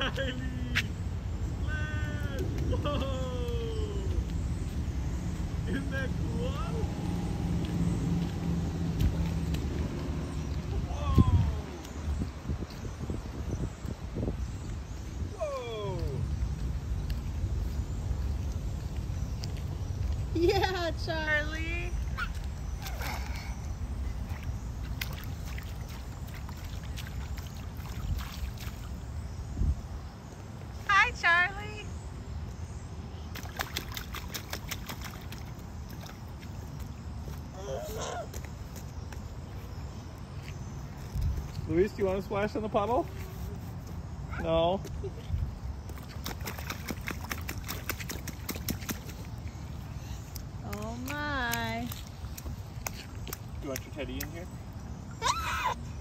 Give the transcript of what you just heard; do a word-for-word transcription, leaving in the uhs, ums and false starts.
Riley! Splash! Whoa! Isn't that cool? Whoa! Whoa! Yeah, Charlie. Hi, Charlie. Luis, do you want to splash in the puddle? No? Oh my. Do you want your teddy in here?